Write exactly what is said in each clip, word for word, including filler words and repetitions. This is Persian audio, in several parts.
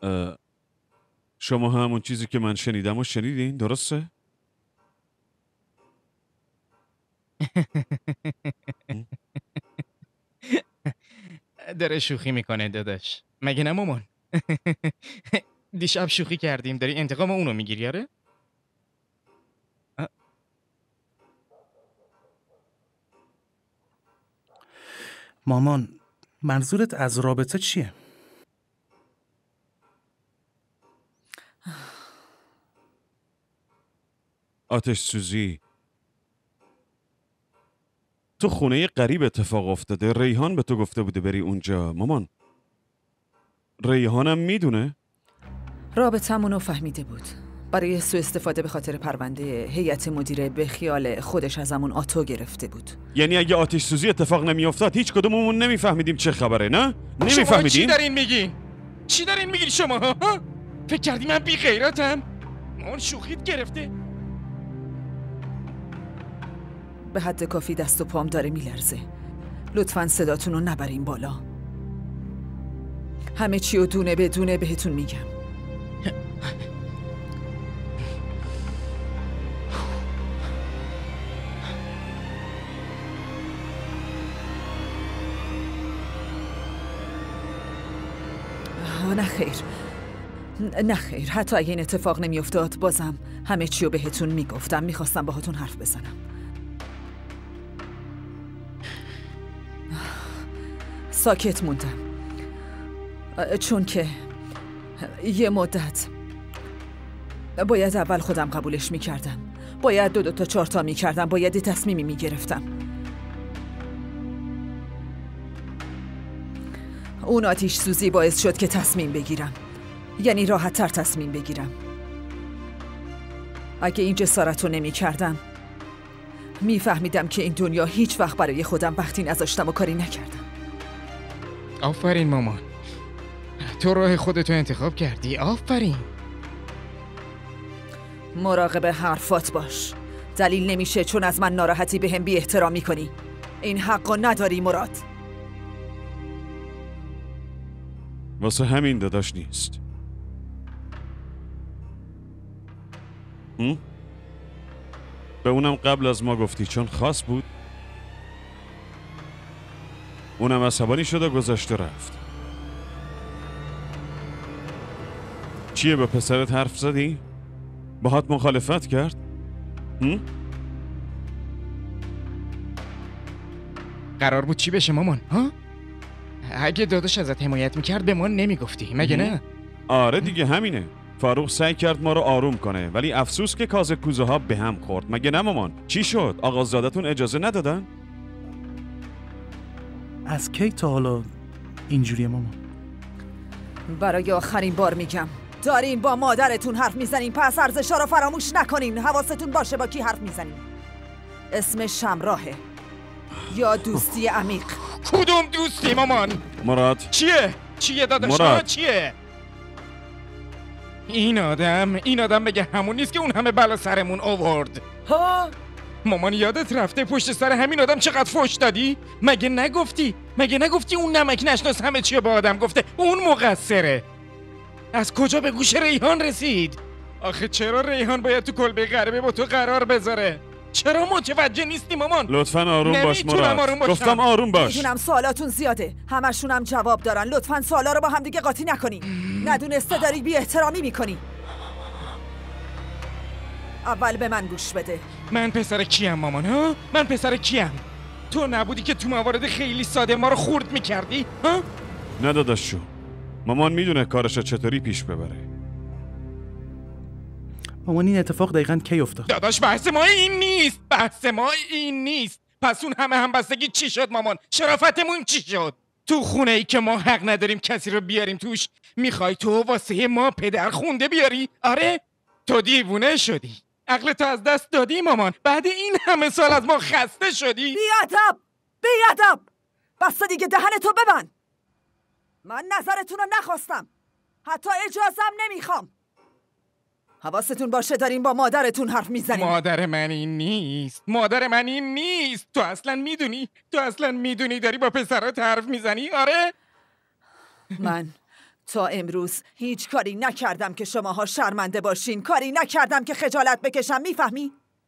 شما همون چیزی که من شنیدم و شنیدین، درسته؟ داره شوخی میکنه داداش، مگه نه مامان؟ دیشب شوخی کردیم، داری انتقام اونو میگیری آره؟ مامان منظورت از رابطه چیه؟ آتش سوزی تو خونه غریب اتفاق افتاده. ریحان به تو گفته بوده بری اونجا. مامان ریحانم میدونه؟ رابطمونو فهمیده بود. برای سوء استفاده به خاطر پرونده هیئت مدیره به خیال خودش ازمون آتو گرفته بود. یعنی اگه آتش سوزی اتفاق نمیافتاد هیچ کدوممون نمیفهمیدیم چه خبره، نه؟ نمیفهمیدیم. شما چی دارین میگین؟ چی دارین میگین شما ها؟ فکر کردی من بی غیرتم؟ اون شوخیت گرفته. به حد کافی دست و پام داره میلرزه. لطفاً صداتون رو نبرین بالا. همه چی رو دونه به دونه بهتون میگم. نه خیر، نه خیر، حتی اگه این اتفاق نمی افتاد بازم همه چی رو بهتون میگفتم. میخواستم باهاتون حرف بزنم. ساکت موندم چون که یه مدت باید اول خودم قبولش میکردم، باید دو دو تا چهار تا میکردم، باید تصمیمی میگرفتم. اون آتش سوزی باعث شد که تصمیم بگیرم، یعنی راحت تر تصمیم بگیرم. اگه این جسارت رو نمی کردم می فهمیدم که این دنیا هیچ وقت برای خودم وقتی نذاشتم و کاری نکردم. آفرین مامان، تو راه خودتو انتخاب کردی. آفرین. مراقب حرفات باش. دلیل نمیشه چون از من ناراحتی به هم بی احترامی کنی. این حقو نداری مراد. واسه همین داداش نیست. هم؟ به اونم قبل از ما گفتی چون خاص بود؟ اونم عصبانی شد و گذاشت و رفت. چیه با پسرت حرف زدی؟ باهات مخالفت کرد؟ هم؟ قرار بود چی بشه مامان؟ ها؟ اگه داداش ازت حمایت میکرد به ما نمیگفتی مگه نه؟ آره دیگه همینه. فاروق سعی کرد ما رو آروم کنه ولی افسوس که کاز کوزه ها به هم خورد. مگه نه مامان؟ چی شد؟ آقازادتون اجازه ندادن؟ از کی تا حالا اینجوریه مامان؟ برای آخرین بار میگم دارین با مادرتون حرف میزنین، پس ارزشا رو فراموش نکنین. حواستون باشه با کی حرف میزنین. اسم شمراهه یا دوستی عمیق؟ کدوم دوستی مامان؟ مراد چیه؟ چیه داداش؟ مراد چیه؟ این آدم این آدم بگه همون نیست که اون همه بلا سرمون آورد. ها؟ مامان یادت رفته پشت سر همین آدم چقدر فحش دادی؟ مگه نگفتی؟ مگه نگفتی اون نمک نشناس همه چی با آدم گفته اون مقصره؟ از کجا به گوش ریحان رسید؟ آخه چرا ریحان باید تو کلبه غریبه با تو قرار بذاره؟ چرا متوجه نیستی مامان؟ لطفاً آروم باش مراد. آروم گفتم آروم باش. میدونم سوالاتون زیاده، همشون هم جواب دارن. لطفاً سوالا رو با هم دیگه قاطی نکنی. ندونسته داری بی احترامی میکنی. اول به من گوش بده. من پسر کیم مامان ها؟ من پسر کیم؟ تو نبودی که تو موارد خیلی ساده ما رو خورد میکردی؟ ها؟ نه داداشو، مامان میدونه کارش چطوری پیش ببره. مامان این اتفاق دقیقاً کی افتاد؟ داداش بحث ما این نیست. بحث ما این نیست. پس اون همه همبستگی چی شد مامان؟ شرافتمون چی شد؟ تو خونه ای که ما حق نداریم کسی رو بیاریم توش میخوای تو واسه ما پدر خونده بیاری؟ آره؟ تو دیوونه شدی. عقلتو از دست دادی مامان. بعد این همه سال از ما خسته شدی. بیادب بیادب بس دیگه دهنتو ببند. من نظرتون رو نخواستم، حتی اجازم نمیخوام. حواستون باشه دارین با مادرتون حرف میزنین. مادر من این نیست. مادر من این نیست. تو اصلا میدونی تو اصلا میدونی داری با پسرات حرف میزنی؟ آره؟ من تا امروز هیچ کاری نکردم که شماها شرمنده باشین، کاری نکردم که خجالت بکشم، میفهمی؟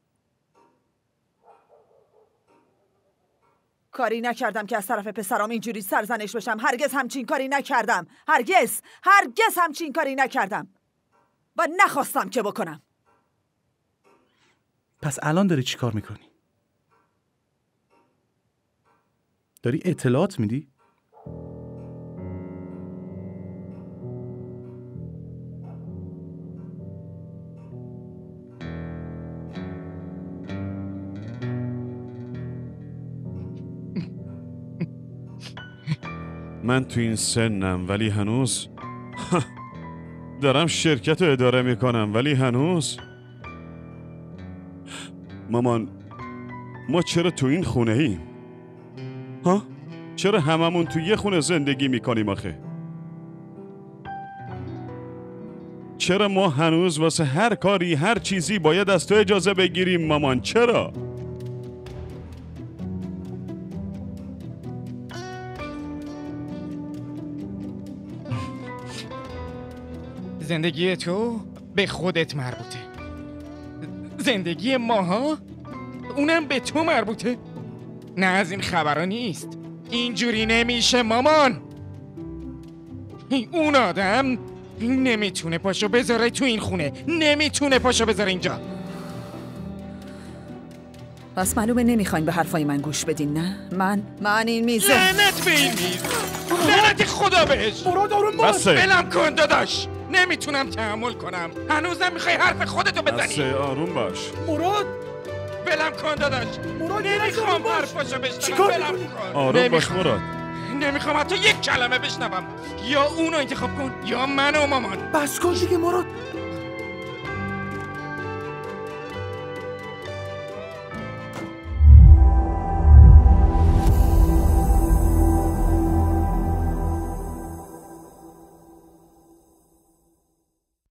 کاری نکردم که از طرف پسرام اینجوری سرزنش بشم. هرگز همچین کاری نکردم. هرگز هرگز همچین کاری نکردم و نخواستم که بکنم. پس الان داری چی کار میکنی؟ داری اطلاعات میدی؟ من تو این سنم ولی هنوز دارم شرکت رو اداره میکنم ولی هنوز مامان ما چرا تو این خونه ایم؟ ها؟ چرا هممون تو یه خونه زندگی میکنیم آخه؟ چرا ما هنوز واسه هر کاری هر چیزی باید از تو اجازه بگیریم مامان؟ چرا؟ زندگی تو به خودت مربوطه، زندگی ماها اونم به تو مربوطه. نه از این خبرها نیست، اینجوری نمیشه مامان. اون آدم نمیتونه پاشو بذاره تو این خونه، نمیتونه پاشو بذاره اینجا. پس معلومه نمیخواین به حرفای من گوش بدین، نه؟ من من این میزه لعنت به این میز، لعنت خدا بهش. مراد آروم باش. بسه بلم کن داداش، نمیتونم تحمل کنم. هنوزم میخوای حرف خودتو بزنی؟ بسه آروم باش. مراد بلم کن داداش، مراد نمیخوام حرفاشو بشنوم. چیکار بلم می‌کنی؟ کن. آروم باش نمیخوام. مراد. نمیخوام حتی یک کلمه بشنوم. یا اونو انتخاب کن یا منو مامان. بس کن دیگه مراد.